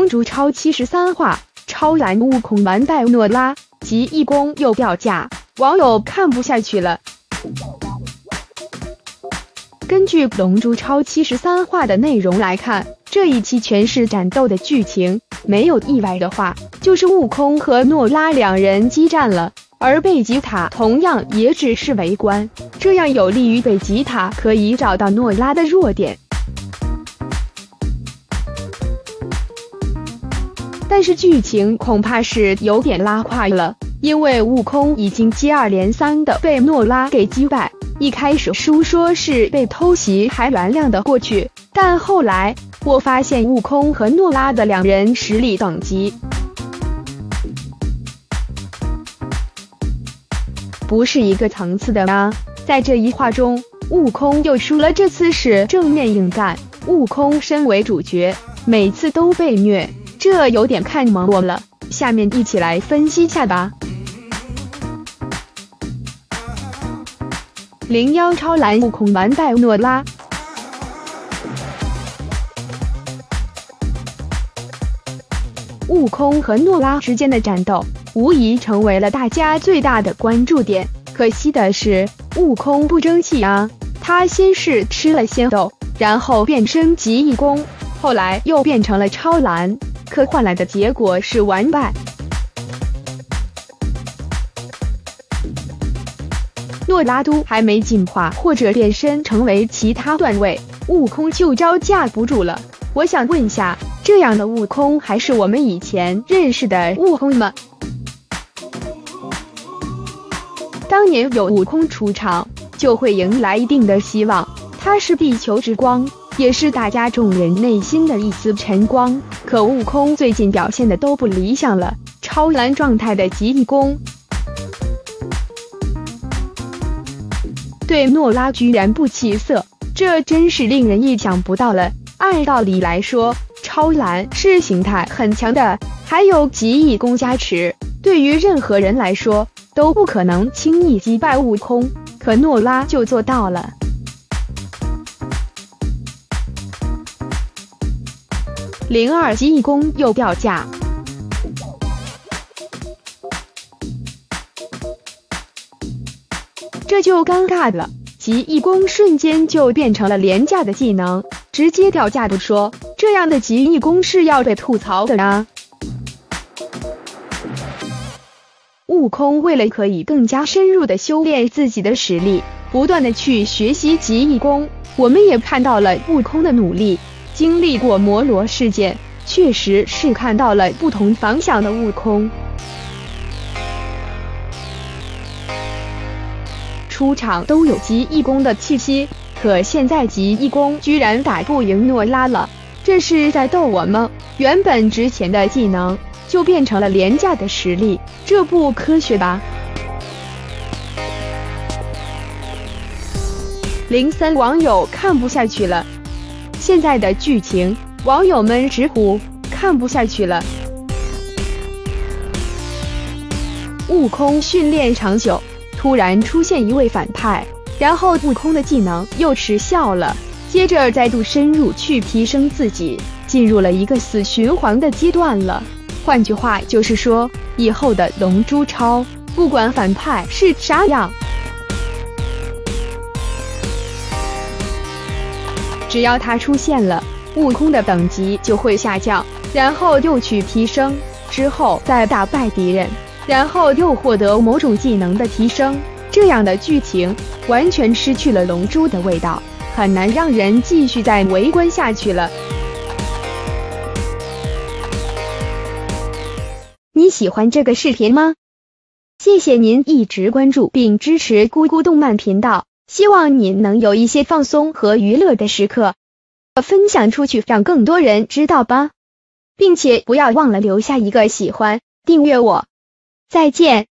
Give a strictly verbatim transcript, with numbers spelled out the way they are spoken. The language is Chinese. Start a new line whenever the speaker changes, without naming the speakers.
珠超七十三话，超蓝悟空完败诺拉，极意功又掉价，网友看不下去了。根据《龙珠超七十三话》的内容来看，这一期全是战斗的剧情，没有意外的话，就是悟空和诺拉两人激战了，而贝吉塔同样也只是围观，这样有利于贝吉塔可以找到诺拉的弱点。但是剧情恐怕是有点拉胯了，因为悟空已经接二连三的被诺拉给击败。一开始书说是被偷袭还原谅的过去，但后来我发现悟空和诺拉的两人实力等级不是一个层次的啊。在这一话中，悟空又输了，这次是正面硬干。悟空身为主角，每次都被虐，这有点看懵我了。下面一起来分析下吧。零幺超蓝悟空完败诺拉。悟空和诺拉之间的战斗无疑成为了大家最大的关注点。可惜的是，悟空不争气啊！他先是吃了仙豆，然后变身极意功，后来又变成了超蓝，可换来的结果是完败。诺拉都还没进化或者变身成为其他段位，悟空就招架不住了。我想问下，这样的悟空还是我们以前认识的悟空吗？当年有悟空出场，就会迎来一定的希望，他是地球之光，也是大家众人内心的一丝晨光。可悟空最近表现的都不理想了，超蓝状态的极意功对诺拉居然不起色，这真是令人意想不到了。按道理来说，超蓝是形态很强的，还有极意功加持，对于任何人来说都不可能轻易击败悟空，可诺拉就做到了。零二极意功又掉价。这就尴尬了，极意功瞬间就变成了廉价的技能，直接掉价不说，这样的极意功是要被吐槽的啊！悟空为了可以更加深入的修炼自己的实力，不断的去学习极意功，我们也看到了悟空的努力。经历过摩罗事件，确实是看到了不同方向的悟空。出场都有极意功的气息，可现在极意功居然打不赢诺拉了，这是在逗我吗？原本值钱的技能就变成了廉价的实力，这不科学吧？零三网友看不下去了，现在的剧情网友们直呼看不下去了。悟空训练长久，突然出现一位反派，然后悟空的技能又失效了，接着再度深入去提升自己，进入了一个死循环的阶段了。换句话就是说，以后的龙珠超不管反派是啥样，只要他出现了，悟空的等级就会下降，然后又去提升，之后再打败敌人，然后又获得某种技能的提升，这样的剧情完全失去了龙珠的味道，很难让人继续再围观下去了。你喜欢这个视频吗？谢谢您一直关注并支持咕咕动漫频道，希望你能有一些放松和娱乐的时刻，分享出去让更多人知道吧，并且不要忘了留下一个喜欢，订阅我。再见。